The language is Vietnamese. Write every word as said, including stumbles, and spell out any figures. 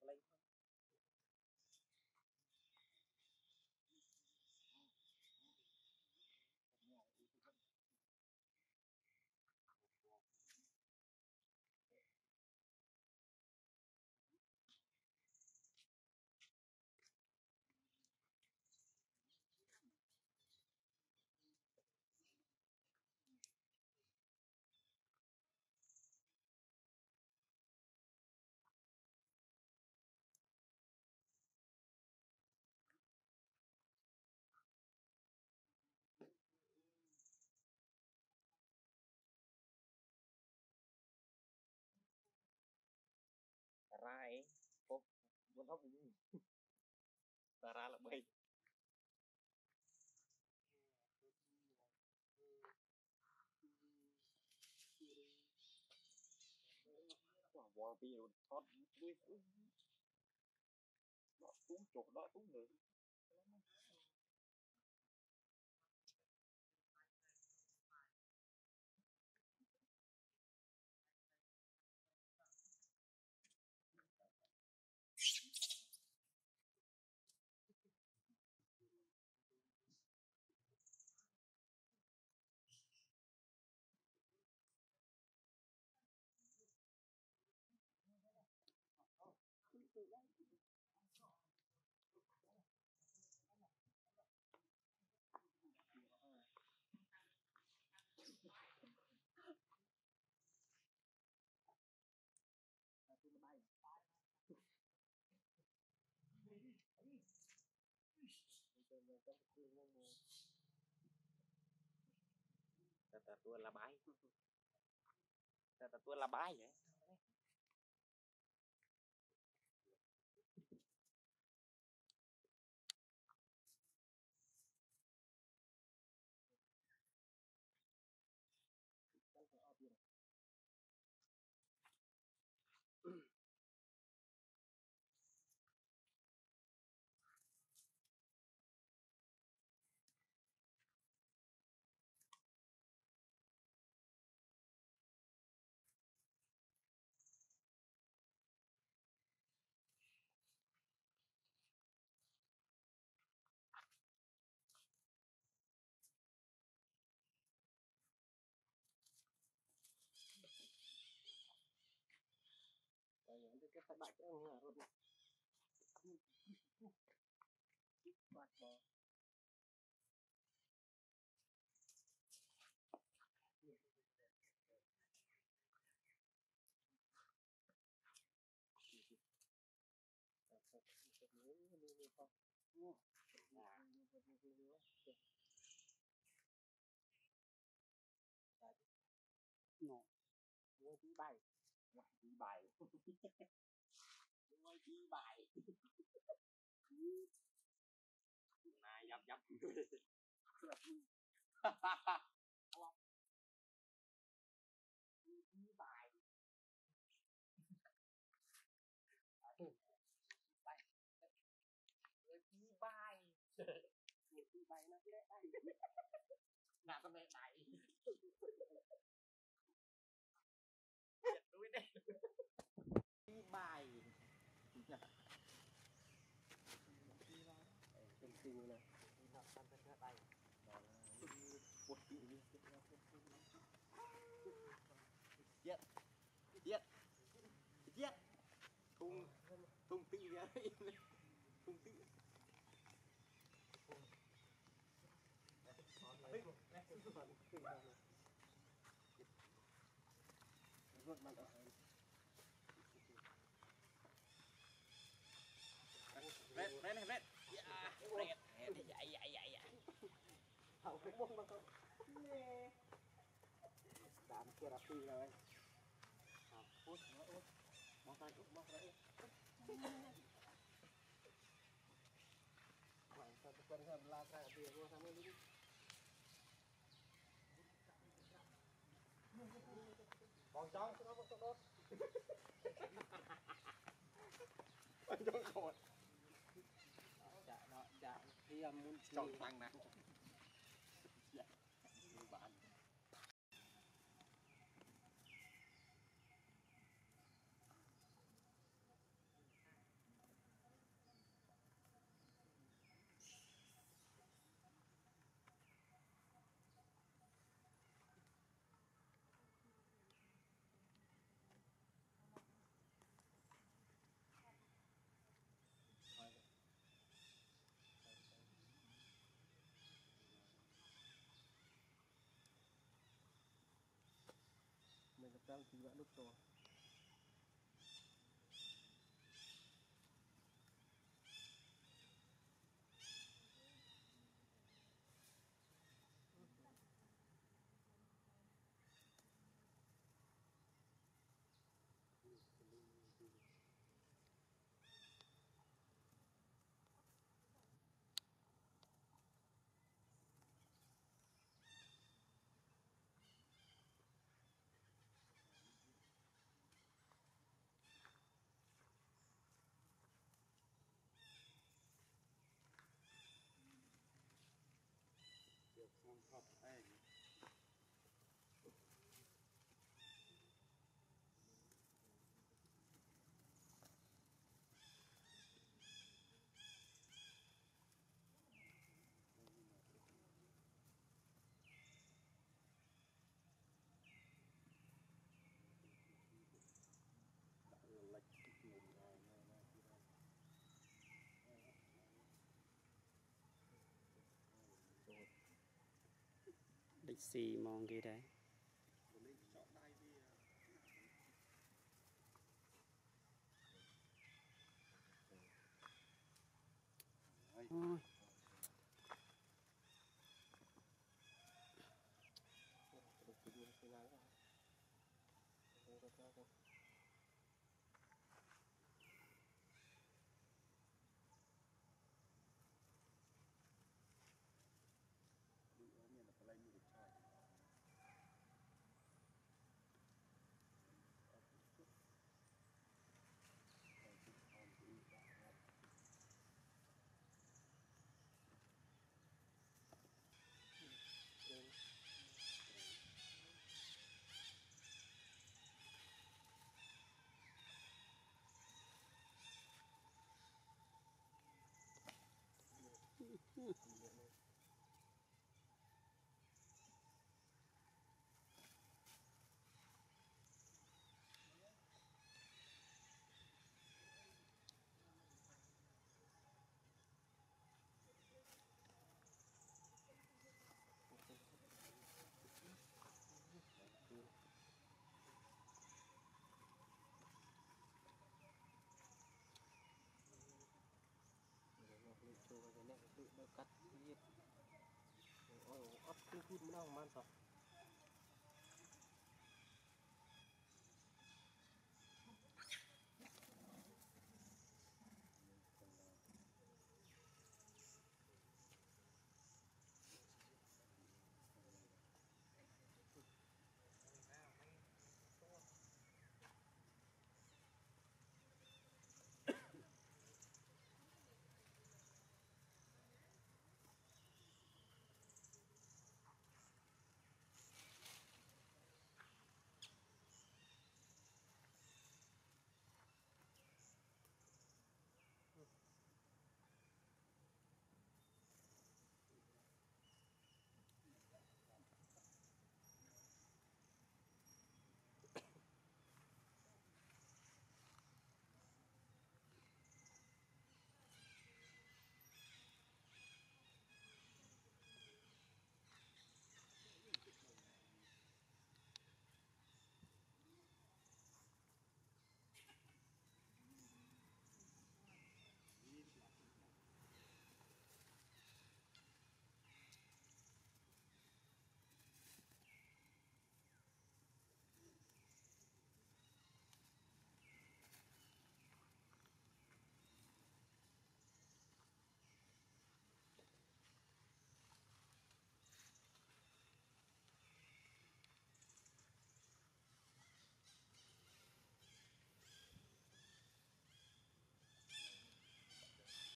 ra ấy cô muốn hấp gì ra là bay wow vì rồi thoát đuôi đó xuống chuột đó xuống người ta tua là bãi ta tua là bãi vậy cái phải bạch cái là rồi bạch bò nó mua tí bài ngoài tí bài ngoài tí bài này dập dập tí bài tí bài tí bài nó cái đây là con mẹ này đuôi đây tí bài tinh tinh này nó tan tan ra đây một kỹ đi giết giết giết thùng thùng tị ra đây thùng tị Red, red này, red. Yeah, red. Dạy, dạy, dạy, dạy. Hậu cũng bông bằng không? Nè. Đám kia là phi rồi. Hậu, út, út, út. Mong tay, út, mong tay, út. Khoảng sao tôi cần hầm la ra tiền vô sang bên đi. Còn trong, nó có đốt. Còn trong khổ. Dạ, đó, dạ. Thì muốn chọn thằng nè. Dạ. Bạn. đang thì bạn đốt rồi. Không hợp ai. Lịch xì mong kia đấy. Ôi. Cắt ớt cứ phun nó không ăn sao.